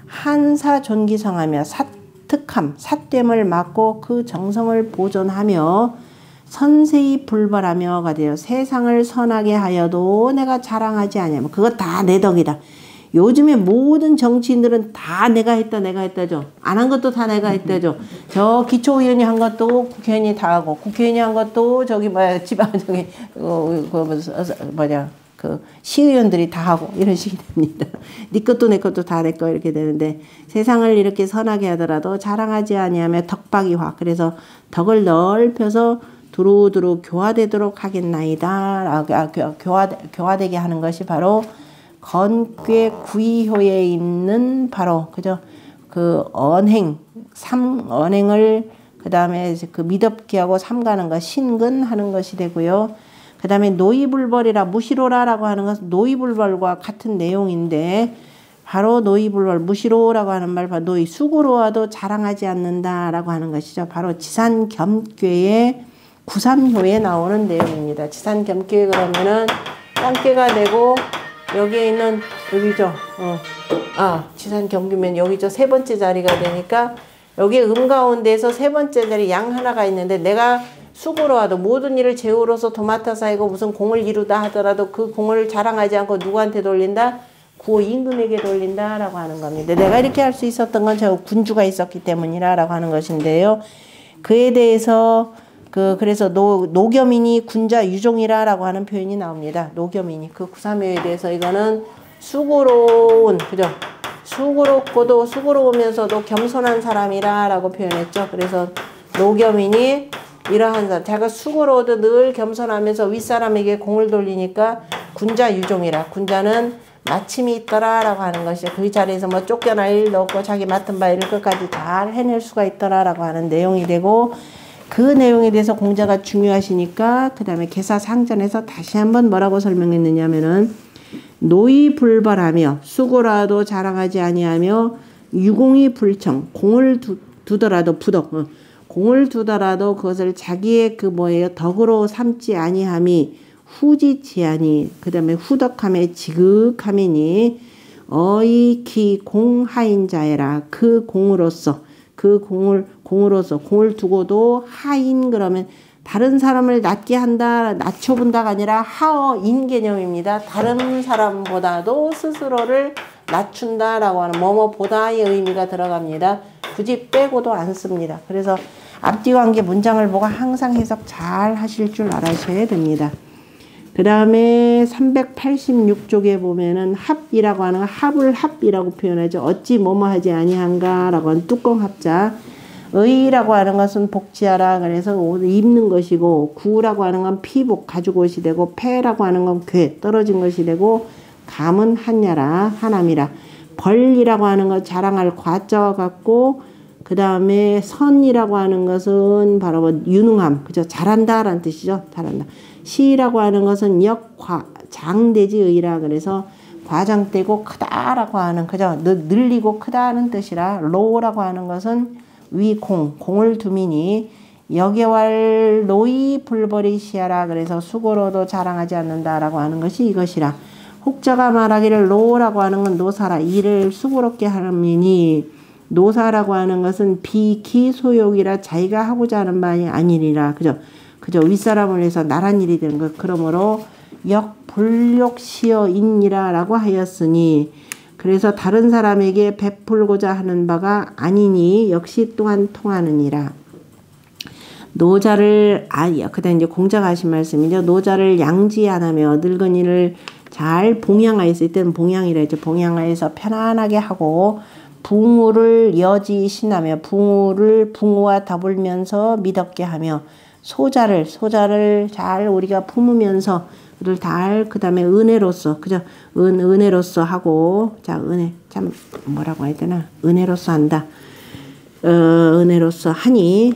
한사존기성하며 사특함 사됨을 막고 그 정성을 보존하며 선세히 불벌하며가 돼요. 세상을 선하게 하여도 내가 자랑하지 아니하면 그거 다 내 덕이다. 요즘에 모든 정치인들은 다 내가 했다 내가 했다죠. 안 한 것도 다 내가 했다죠. 저 기초의원이 한 것도 국회의원이 다 하고, 국회의원이 한 것도 저기 뭐야 지방 저기 어, 그 뭐냐 그 시의원들이 다 하고 이런 식이 됩니다. 네 것도 내 것도 다 내 거 이렇게 되는데, 세상을 이렇게 선하게 하더라도 자랑하지 아니하며 덕박이화, 그래서 덕을 넓혀서 두루두루 교화되도록 하겠나이다. 아, 교화, 교화되게 하는 것이 바로 건괴 구의효에 있는 바로 그죠 그 언행 삼 언행을 그 다음에 그 미덥게 하고 삼가는 것 신근하는 것이 되고요. 그 다음에 노이불벌이라 무시로라라고 하는 것은 노이불벌과 같은 내용인데, 바로 노이불벌 무시로라고 하는 말, 바로 노이 수고로와도 자랑하지 않는다라고 하는 것이죠. 바로 지산겸괴의 구삼효에 나오는 내용입니다. 지산겸괴 그러면은 땅괴가 되고 여기에 있는 여기죠. 어. 아 지산겸괴면 여기죠. 세 번째 자리가 되니까 여기 음 가운데에서 세 번째 자리 양 하나가 있는데, 내가 수고로와도 모든 일을 제후로서 도맡아서 하고 무슨 공을 이루다 하더라도 그 공을 자랑하지 않고 누구한테 돌린다? 구호 임금에게 돌린다라고 하는 겁니다. 내가 이렇게 할 수 있었던 건 저 군주가 있었기 때문이라고 하는 것인데요. 그에 대해서 그 그래서 노 노겸이니 군자 유종이라라고 하는 표현이 나옵니다. 노겸이니 그 구삼효에 대해서 이거는 수고로운 그죠? 수고롭고도 수고로우면서도 겸손한 사람이라라고 표현했죠. 그래서 노겸이니 이러한 사람, 자기가 수고로워도 늘 겸손하면서 윗사람에게 공을 돌리니까 군자 유종이라, 군자는 마침이 있더라라고 하는 것이죠. 그 자리에서 뭐 쫓겨날 일도 없고 자기 맡은 바 일을 끝까지 잘 해낼 수가 있더라라고 하는 내용이 되고, 그 내용에 대해서 공자가 중요하시니까 그 다음에 개사상전에서 다시 한번 뭐라고 설명했느냐면은 노이불벌하며 수고라도 자랑하지 아니하며 유공이 불청, 공을 두, 두더라도 부덕, 어. 공을 두더라도 그것을 자기의 그 뭐예요 덕으로 삼지 아니함이 후지치하니, 그 다음에 후덕함에 지극함이니 어이기 공하인자애라. 그 공으로서 그 공을 공으로서 공을 두고도 하인 그러면 다른 사람을 낮게 한다 낮춰본다가 아니라 하어인 개념입니다. 다른 사람보다도 스스로를 낮춘다라고 하는 뭐뭐보다의 의미가 들어갑니다. 굳이 빼고도 안 씁니다. 그래서 앞뒤 관계 문장을 보고 항상 해석 잘 하실 줄 알아셔야 됩니다. 그 다음에 삼백팔십육 쪽에 보면은 합이라고 하는 거, 합을 합이라고 표현하죠. 어찌 뭐뭐 하지 아니한가 라고 하는 뚜껑 합자. 의라고 하는 것은 복지하라 그래서 입는 것이고, 구라고 하는 건 피복 가지고 옷이 되고, 패라고 하는 건 괴 떨어진 것이 되고, 감은 한야라 하남이라. 벌이라고 하는 것 자랑할 과자와 같고, 그 다음에 선이라고 하는 것은 바로 뭐 유능함, 그죠? 잘한다 라는 뜻이죠. 잘한다. 시라고 하는 것은 역과 장대지 의라 그래서 과장되고 크다라고 하는, 그죠? 늘리고 크다는 뜻이라. 로라고 하는 것은 위 공, 공을 두미니 여개왈 노이 불버리시하라. 그래서 수고로도 자랑하지 않는다라고 하는 것이 이것이라. 혹자가 말하기를 노라고 하는 건 노사라. 일을 수고롭게 함이니 노사라고 하는 것은 비기소욕이라 자기가 하고자 하는 바이 아니니라. 그죠? 그죠? 윗사람을 위해서 나란 일이 되는 것. 그러므로 역불욕시여인이라 라고 하였으니 그래서 다른 사람에게 베풀고자 하는 바가 아니니 역시 또한 통하느니라. 노자를 아 그다음 이제 공자가 하신 말씀이죠. 노자를 양지 안 하며 늙은이를 잘 봉양하였을 때는 봉양이라 했죠. 봉양하여서 편안하게 하고 붕우를 여지 신하며 붕우를 붕우와 더불면서 미덥게 하며 소자를 소자를 잘 우리가 품으면서 를 달 그다음에 은혜로서 그죠? 은 은혜로서 하고 자 은혜 참 뭐라고 해야 되나? 은혜로서 한다. 어, 은혜로서 하니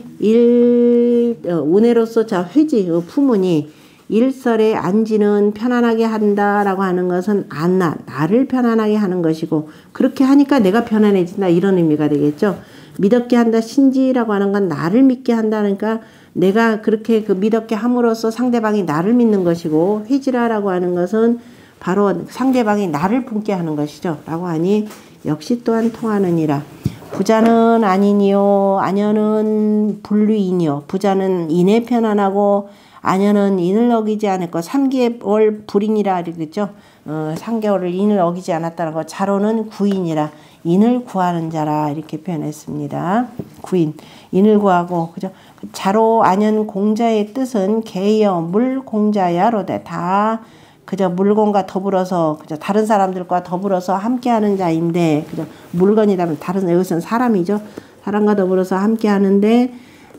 일 어, 은혜로서 자 회지 어, 품으니 일설에 안지는 편안하게 한다라고 하는 것은 안나 나를 편안하게 하는 것이고 그렇게 하니까 내가 편안해진다 이런 의미가 되겠죠. 믿었게 한다 신지라고 하는 건 나를 믿게 한다니까 내가 그렇게 그 믿었게 함으로써 상대방이 나를 믿는 것이고 회지라라고 하는 것은 바로 상대방이 나를 품게 하는 것이죠. 라고 하니 역시 또한 통하느니라. 부자는 아니니요 아녀는 불류이니요 부자는 인에 편안하고 아녀는 인을 어기지 않을거 삼 개월 불인이라 그랬죠. 어, 삼 개월을 인을 어기지 않았다는 거. 자로는 구인이라 인을 구하는 자라 이렇게 표현했습니다. 구인 인을 구하고 그죠. 자로 아년 공자의 뜻은 개여 물 공자야로되 다 그저 물건과 더불어서 그저 다른 사람들과 더불어서 함께하는 자인데 그저 물건이라면 다른 여기서는 사람이죠. 사람과 더불어서 함께하는데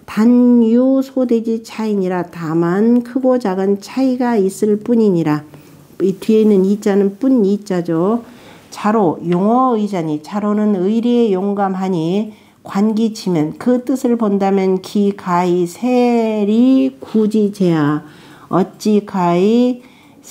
단유 소대지 차이니라. 다만 크고 작은 차이가 있을 뿐이니라. 이 뒤에 있는 이자는 뿐 이자죠. 자로 용어 의자니 자로는 의리에 용감하니 관기치면 그 뜻을 본다면 기 가히 세리 구지제야 어찌 가히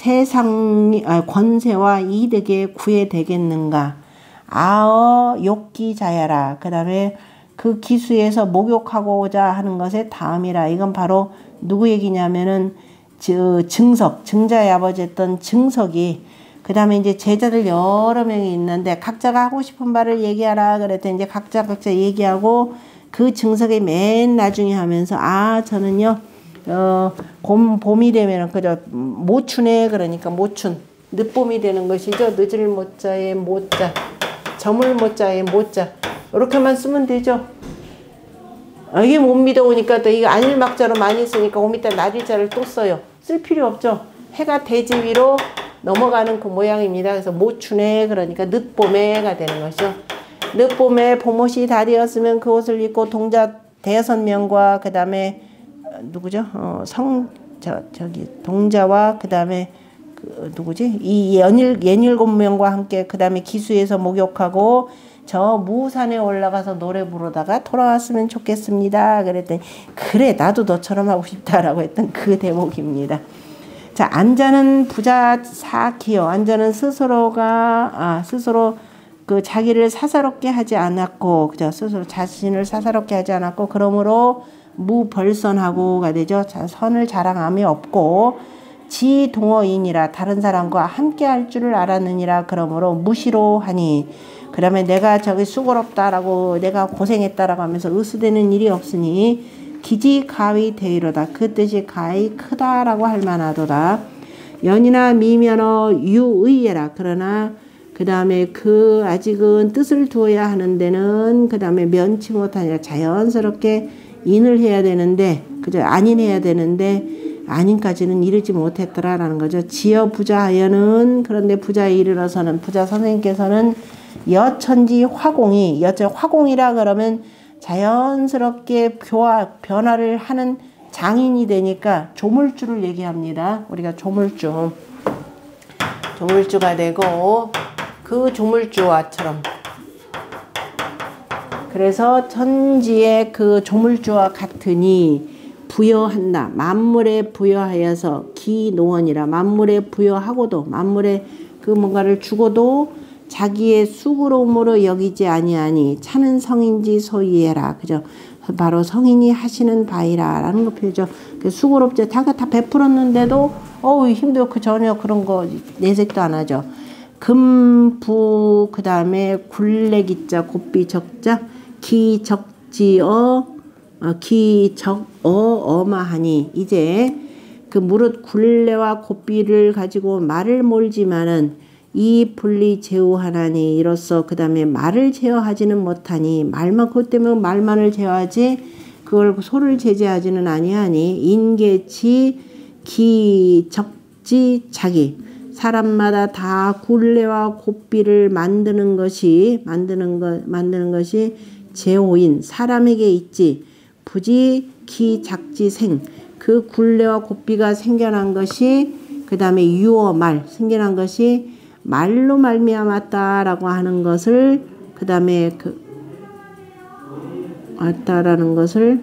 세상 아, 권세와 이득에 구애되겠는가. 아어 욕기자야라. 그 다음에 그 기수에서 목욕하고자 하는 것의 다음이라. 이건 바로 누구 얘기냐면은 저 증석 증자의 아버지였던 증석이 그 다음에 이제 제자들 여러 명이 있는데 각자가 하고 싶은 말을 얘기하라 그랬더니 이제 각자 각자 얘기하고 그 증석이 맨 나중에 하면서 아 저는요 어 봄, 봄이 되면은 그저 모춘에 그러니까 모춘 늦봄이 되는 것이죠. 늦을 모자에 모자 저물 모자에 모자 이렇게만 쓰면 되죠. 아, 이게 못 믿어오니까 또 이거 안일막자로 많이 쓰니까 옴 이따 날일자를 또 써요. 쓸 필요 없죠. 해가 대지 위로 넘어가는 그 모양입니다. 그래서 모춘에 그러니까 늦봄에가 되는 것이죠. 늦봄에 봄옷이 다 되었으면 그 옷을 입고 동자 대여섯 명과 그 다음에 누구죠? 어, 성 저 저기 동자와 그 다음에 그 누구지? 이 연일 연일곱 명과 함께 그 다음에 기수에서 목욕하고 저 무산에 올라가서 노래 부르다가 돌아왔으면 좋겠습니다. 그랬더니 그래 나도 너처럼 하고 싶다라고 했던 그 대목입니다. 자, 안자는 부자 사기요. 안자는 스스로가 아, 스스로 그 자기를 사사롭게 하지 않았고, 그죠? 스스로 자신을 사사롭게 하지 않았고, 그러므로 무벌선하고가 되죠. 자, 선을 자랑함이 없고, 지동어인이라 다른 사람과 함께 할 줄을 알았느니라. 그러므로 무시로 하니. 그러면 내가 저기 수고롭다라고 내가 고생했다라고 하면서 의수되는 일이 없으니. 기지 가위 대위로다. 그 뜻이 가히 크다라고 할 만하도다. 연이나 미면어 유의예라. 그러나 그 다음에 그 아직은 뜻을 두어야 하는 데는 그 다음에 면치 못하니라. 자연스럽게 인을 해야 되는데 그저 안인해야 되는데 안인까지는 이르지 못했더라라는 거죠. 지어 부자하여는 그런데 부자에 이르러서는 부자 선생님께서는 여천지 화공이 여천 화공이라 그러면 자연스럽게 교화, 변화를 하는 장인이 되니까 조물주를 얘기합니다. 우리가 조물주. 조물주가 되고 그 조물주와처럼. 그래서 천지의 그 조물주와 같으니 부여한다. 만물에 부여하여서 기노원이라. 만물에 부여하고도 만물에 그 뭔가를 주고도 자기의 수고로움으로 여기지 아니하니 차는 성인지 소이해라. 그죠? 바로 성인이 하시는 바이라 라는 거 표죠. 수고롭지 자기가 다 베풀었는데도 어우 힘들고 전혀 그런 거 내색도 안 하죠. 금부 그 다음에 굴레기자 곱비 적자 기적지어 어, 기적어 어마하니 이제 그 무릇 굴레와 곱비를 가지고 말을 몰지만은 이 분리 제어하나니 이로써 그 다음에 말을 제어하지는 못하니 말만 그것 때문에 말만을 제어하지 그걸 소를 제재하지는 아니하니 인계치 기적지 자기 사람마다 다 굴레와 곱비를 만드는 것이 만드는 것 만드는 것이 제호인 사람에게 있지 부지 기작지생 그 굴레와 곱비가 생겨난 것이 그 다음에 유어 말 생겨난 것이 말로 말미암았다라고 하는 것을 그 다음에 그 왔다라는 것을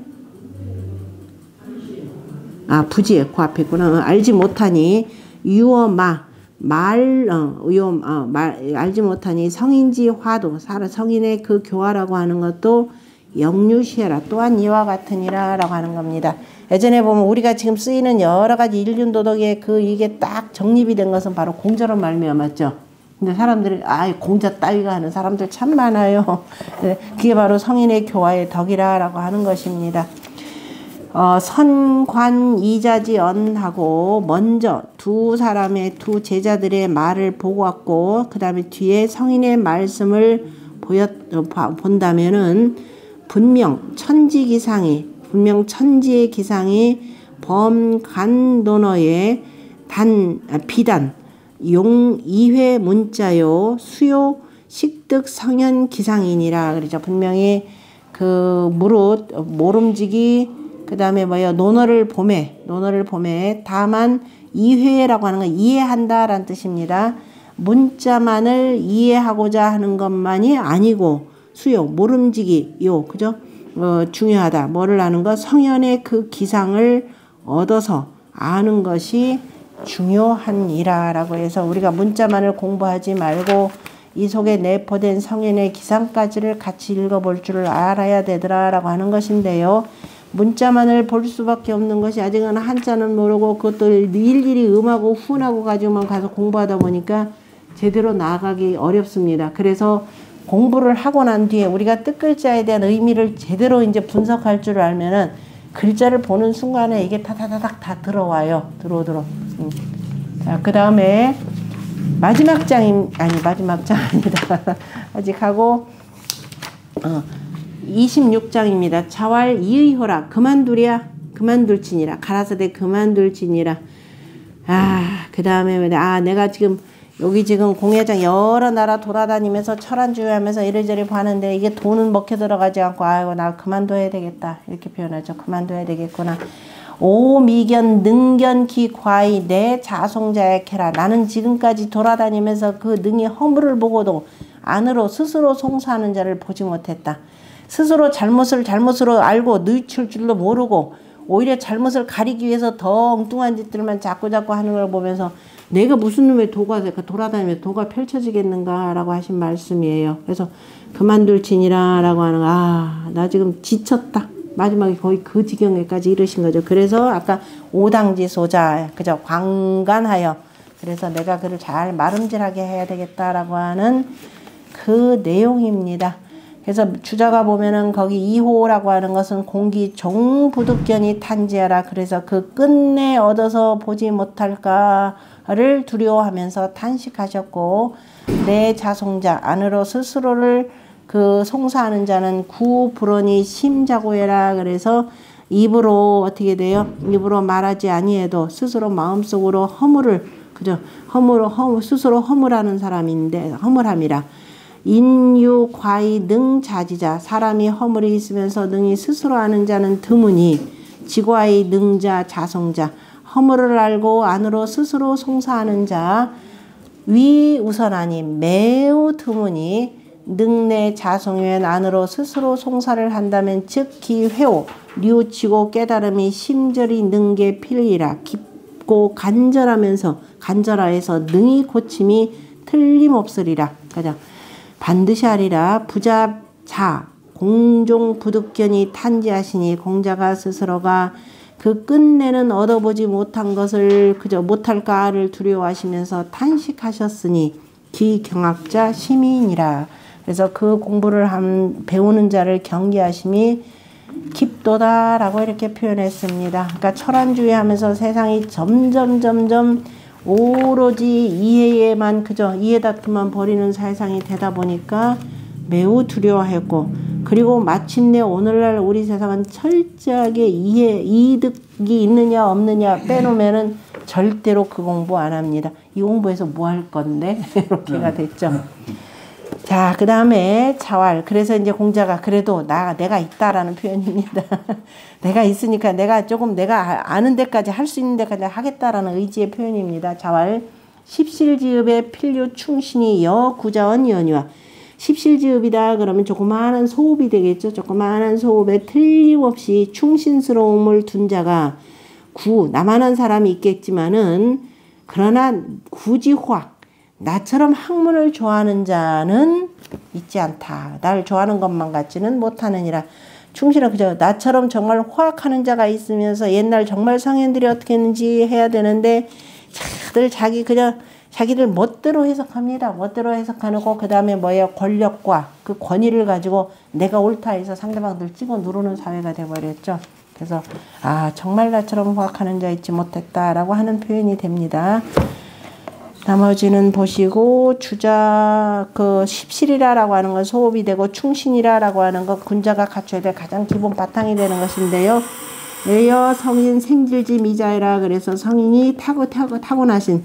아 부지에 그 앞에 있구나. 어, 알지 못하니 유어마 말 어, 요, 어, 말 알지 못하니 성인지 화도 성인의 그 교화라고 하는 것도 영유시해라 또한 이와 같으니라 라고 하는 겁니다. 예전에 보면 우리가 지금 쓰이는 여러 가지 일륜도덕의 그 이게 딱 정립이 된 것은 바로 공자로 말미암았죠. 근데 사람들이 아 공자 따위가 하는 사람들 참 많아요. 그게 바로 성인의 교화의 덕이라 라고 하는 것입니다. 어, 선관이자지언하고 먼저 두 사람의 두 제자들의 말을 보고 왔고 그 다음에 뒤에 성인의 말씀을 보였, 본다면은 분명 천지기상이 분명 천지의 기상이 범간도너의 단 비단 용 이회 문자요 수요 식득 성현 기상이니라 그러죠. 분명히 그 무릇 모름지기 그 다음에 뭐야 논어를 봄에 논어를 봄에 다만 이회라고 하는 건 이해한다 라는 뜻입니다. 문자만을 이해하고자 하는 것만이 아니고 수요 모름지기 요 그죠? 어, 중요하다. 뭐를 아는 것? 성현의 그 기상을 얻어서 아는 것이 중요한이라 라고 해서 우리가 문자만을 공부하지 말고 이 속에 내포된 성현의 기상까지를 같이 읽어볼 줄 알아야 되더라 라고 하는 것인데요. 문자만을 볼 수밖에 없는 것이 아직은 한자는 모르고 그것도 일일이 음하고 훈하고 가지고만 가서 공부하다 보니까 제대로 나아가기 어렵습니다. 그래서 공부를 하고 난 뒤에 우리가 뜻글자에 대한 의미를 제대로 이제 분석할 줄 알면은 글자를 보는 순간에 이게 타다다닥 다 들어와요. 들어오도록. 음. 자, 그 다음에 마지막 장임, 아니, 마지막 장 아니다. 아직 하고, 어, 이십육 장입니다. 자왈 이의호라. 그만두랴. 그만둘지니라. 가라사대 그만둘지니라. 아, 그 다음에, 아, 내가 지금 여기 지금 공회장 여러 나라 돌아다니면서 철안주의하면서 이래저래 봤는데 이게 돈은 먹혀 들어가지 않고 아이고 나 그만둬야 되겠다 이렇게 표현하죠. 그만둬야 되겠구나. 오미견 능견기 과이 내 자송자의 캐라. 나는 지금까지 돌아다니면서 그 능히 허물을 보고도 안으로 스스로 송사하는 자를 보지 못했다. 스스로 잘못을 잘못으로 알고 뉘칠 줄도 모르고 오히려 잘못을 가리기 위해서 더 엉뚱한 짓들만 자꾸자꾸 하는 걸 보면서 내가 무슨 놈의 도가 돌아다니면서 도가 펼쳐지겠는가 라고 하신 말씀이에요. 그래서 그만둘지니라 라고 하는 아, 나 지금 지쳤다. 마지막에 거의 그 지경에까지 이르신 거죠. 그래서 아까 오당지소자 그죠 광간하여 그래서 내가 그를 잘 마름질하게 해야 되겠다라고 하는 그 내용입니다. 그래서 주자가 보면은 거기 이호라고 하는 것은 공기 종부득견이 탄지하라. 그래서 그 끝내 얻어서 보지 못할까를 두려워하면서 탄식하셨고 내 자송자 안으로 스스로를 그 송사하는 자는 구불언이 심자고해라. 그래서 입으로 어떻게 돼요? 입으로 말하지 아니해도 스스로 마음속으로 허물을 그죠? 허물 허 스스로 허물하는 사람인데 허물함이라. 인유 과이 능 자지자 사람이 허물이 있으면서 능히 스스로 아는 자는 드무니 지과이 능자 자성자 허물을 알고 안으로 스스로 송사하는 자 위 우선하니 매우 드무니 능내 자성유엔 안으로 스스로 송사를 한다면 즉 기회오 뉘우치고 깨달음이 심절이 능게 필리라. 깊고 간절하면서 간절하여서 능히 고침이 틀림없으리라. 그죠? 반드시 하리라. 부자 자 공종 부득견이 탄지하시니 공자가 스스로가 그 끝내는 얻어보지 못한 것을 그저 못할까를 두려워하시면서 탄식하셨으니 기경학자 시민이라. 그래서 그 공부를 한 배우는 자를 경계하심이 깊도다라고 이렇게 표현했습니다. 그러니까 철안주의 하면서 세상이 점점 점점 오로지 이해에만 그저 이해 다툼만 벌이는 세상이 되다 보니까 매우 두려워했고, 그리고 마침내 오늘날 우리 세상은 철저하게 이해 이득이 있느냐 없느냐 빼놓으면은 절대로 그 공부 안 합니다. 이 공부해서 뭐 할 건데 이렇게가 됐죠. 자, 그 다음에 자활. 그래서 이제 공자가 그래도 나, 내가 있다라는 표현입니다. 내가 있으니까 내가 조금 내가 아는 데까지 할 수 있는 데까지 하겠다라는 의지의 표현입니다. 자활. 십실지읍의 필류 충신이 여구자원 연유와. 십실지읍이다 그러면 조그마한 소읍이 되겠죠. 조그마한 소읍에 틀림없이 충신스러움을 둔 자가 구, 나만한 사람이 있겠지만은 그러나 굳이 호학, 나처럼 학문을 좋아하는 자는 있지 않다. 나를 좋아하는 것만 같지는 못하느니라. 충실한 그저 나처럼 정말 호학하는 자가 있으면서 옛날 정말 성현들이 어떻게 했는지 해야 되는데 다들 자기 그냥 자기들 멋대로 해석합니다. 멋대로 해석하고 그 다음에 뭐예요? 권력과 그 권위를 가지고 내가 옳다 해서 상대방들 찍어 누르는 사회가 돼버렸죠. 그래서 아 정말 나처럼 호학하는 자 있지 못했다라고 하는 표현이 됩니다. 나머지는 보시고 주자 그 십실이라라고 하는 건 소업이 되고 충신이라라고 하는 건 군자가 갖춰야 될 가장 기본 바탕이 되는 것인데요. 여여 성인 생질지 미자이라. 그래서 성인이 타고 타고 타고나신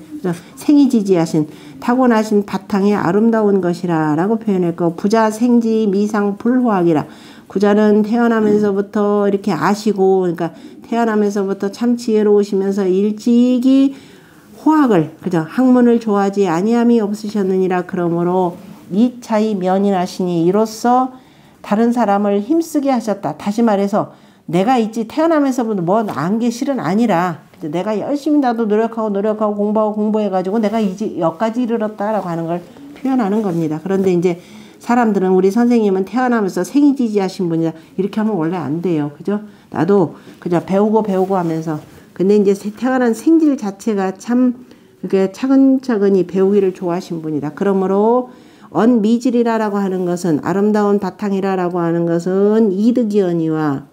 생이지지하신 타고나신 바탕이 아름다운 것이라 라고 표현했고, 부자 생지 미상 불호학이라. 부자는 태어나면서부터 이렇게 아시고 그러니까 태어나면서부터 참 지혜로우시면서 일찍이 호학을 그죠 학문을 좋아하지 아니함이 없으셨느니라. 그러므로 이 차이 면인하시니 이로써 다른 사람을 힘쓰게 하셨다. 다시 말해서 내가 있지 태어나면서부터 뭐 안 게 실은 아니라 내가 열심히 나도 노력하고 노력하고 공부하고 공부해가지고 내가 이제 여기까지 이르렀다라고 하는 걸 표현하는 겁니다. 그런데 이제 사람들은 우리 선생님은 태어나면서 생이지지하신 분이다 이렇게 하면 원래 안 돼요. 그죠? 나도 그저 배우고 배우고 하면서 근데 이제 태어난 생질 자체가 참 그게 차근차근히 배우기를 좋아하신 분이다. 그러므로 언미질이라라고 하는 것은 아름다운 바탕이라라고 하는 것은 이득이언이와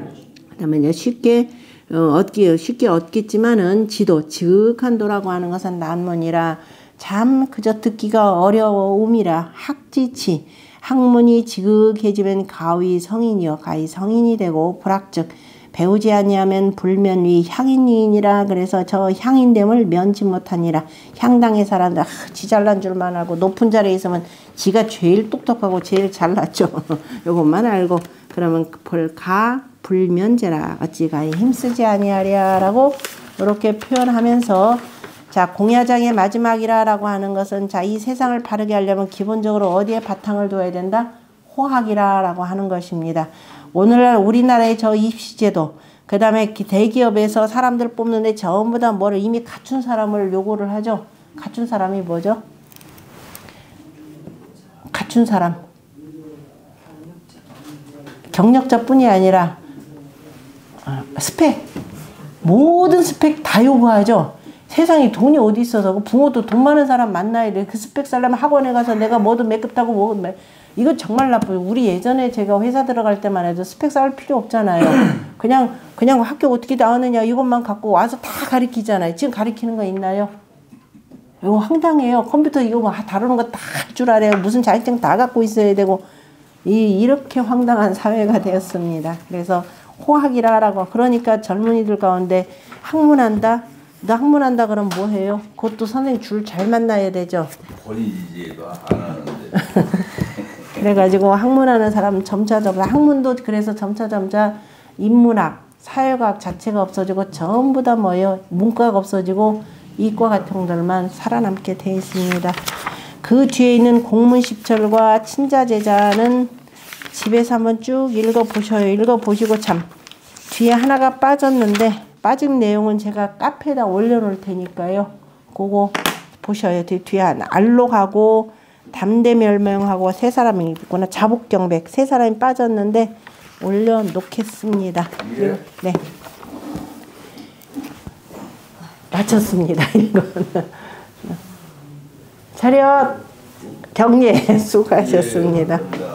그다음에 쉽게 어, 얻기 쉽게 얻겠지만은 지도 지극한도라고 하는 것은 난문이라. 참 그저 듣기가 어려움이라. 학지치 학문이 지극해지면 가위 성인이요 가위 성인이 되고 불학즉 배우지 아니하면 불면위 향인이니라. 그래서 저 향인됨을 면치 못하니라. 향당의 사람들 아, 지 잘난 줄만 알고 높은 자리에 있으면 지가 제일 똑똑하고 제일 잘났죠. 요것만 알고 그러면 볼가 불면제라. 어찌가 힘쓰지 아니하랴 라고 이렇게 표현하면서 자 공야장의 마지막이라 라고 하는 것은 자 이 세상을 바르게 하려면 기본적으로 어디에 바탕을 둬야 된다? 호학이라 라고 하는 것입니다. 오늘날 우리나라의 저 입시제도 그 다음에 대기업에서 사람들 뽑는데 전부 다 뭐를 이미 갖춘 사람을 요구를 하죠. 갖춘 사람이 뭐죠? 갖춘 사람 경력자뿐이 아니라 스펙 모든 스펙 다 요구하죠. 세상에 돈이 어디 있어서 부모도 돈 많은 사람 만나야 돼. 그 스펙 살려면 학원에 가서 내가 뭐든 매급 타고 뭐 이거 정말 나빠요. 우리 예전에 제가 회사 들어갈 때만 해도 스펙 쌓을 필요 없잖아요. 그냥 그냥 학교 어떻게 나왔느냐 이것만 갖고 와서 다 가르치잖아요. 지금 가르치는 거 있나요? 이거 황당해요. 컴퓨터 이거 뭐 다루는 거 다 할 줄 알아요. 무슨 자격증 다 갖고 있어야 되고 이 이렇게 황당한 사회가 되었습니다. 그래서 호학이라라고 그러니까 젊은이들 가운데 학문한다. 너 학문한다 그러면 뭐 해요? 그것도 선생님 줄 잘 만나야 되죠. 본인 이제도 안 하는데. 그래가지고 학문하는 사람은 점차 점차 학문도 그래서 점차 점차 인문학, 사회과학 자체가 없어지고 전부 다 뭐예요? 문과가 없어지고 이과 같은 것들만 살아남게 돼 있습니다. 그 뒤에 있는 공문십철과 친자제자는 집에서 한번 쭉 읽어보셔요. 읽어보시고 참 뒤에 하나가 빠졌는데 빠진 내용은 제가 카페에다 올려놓을 테니까요. 그거 보셔요. 뒤, 뒤에 알록하고 담대멸명하고 세 사람이 있구나. 자복경백 세 사람이 빠졌는데 올려놓겠습니다. 예. 네. 마쳤습니다. 이거는. 차렷 경례 수고하셨습니다. 예.